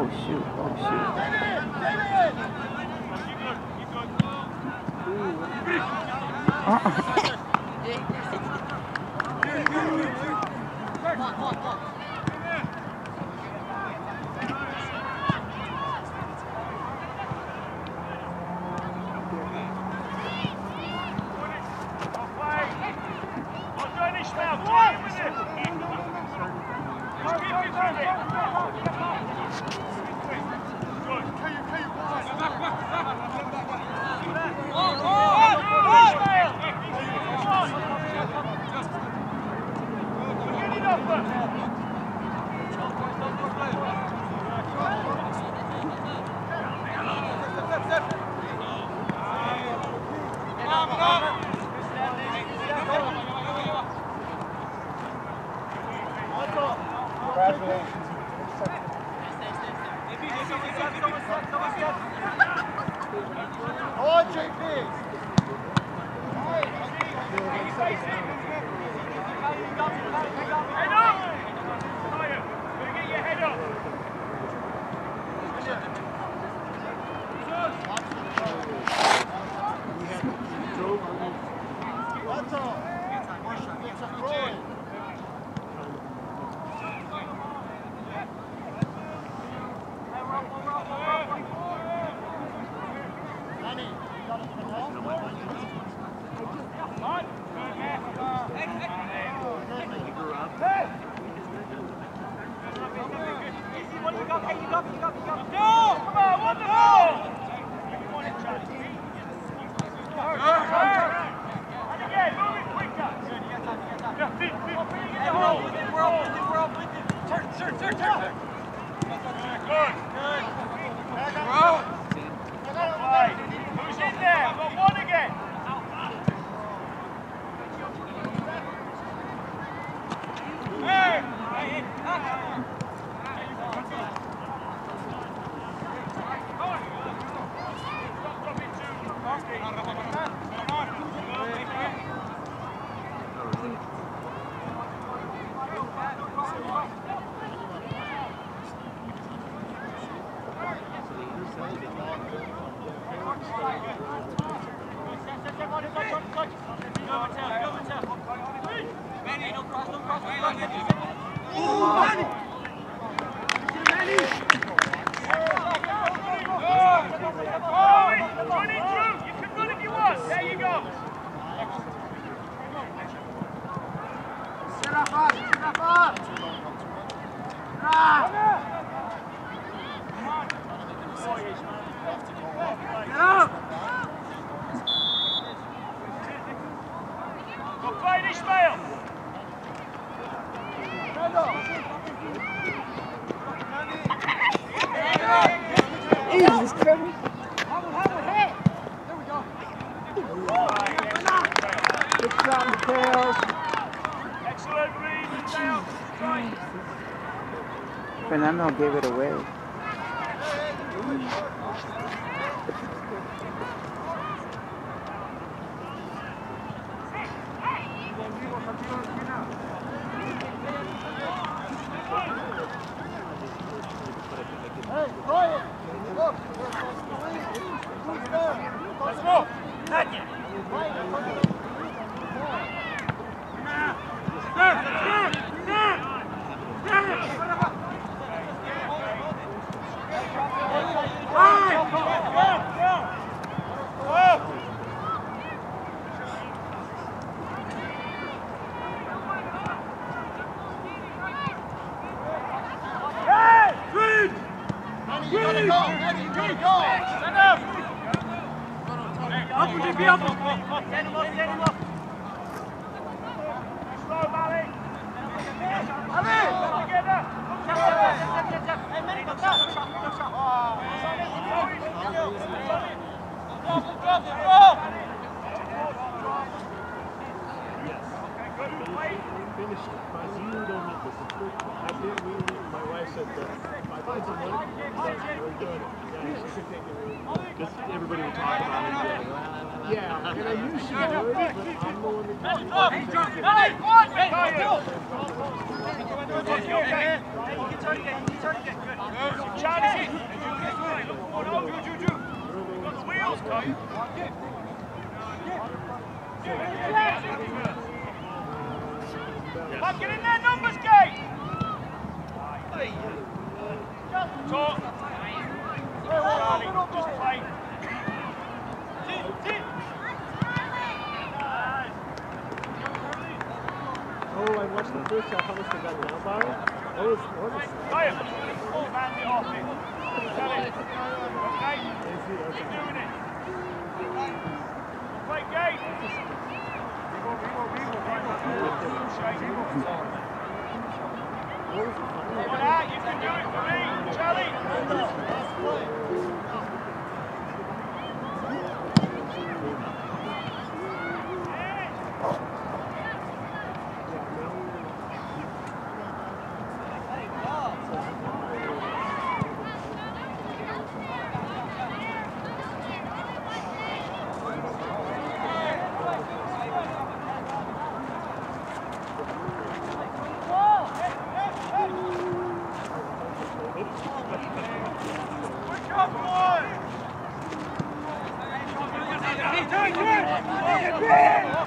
Oh shoot, oh shoot. Jesus Christ. Good job, Mateo. Excellent read down. Fernando gave it away. Let's go. Everybody would talk about it. Yeah, and I knew she would, but I'm the one that Charlie's in. Oh no, You've got the wheels, Kyle. Come on, get in there, numbers gate. Talk. Charlie, just play. Oh, I watched the first half. How much they got now, Byron? That was Kyle, hand it off it. Tell it. Okay? Keep doing it. Play gate. Come on out, you can do it for me, Charlie. Yeah!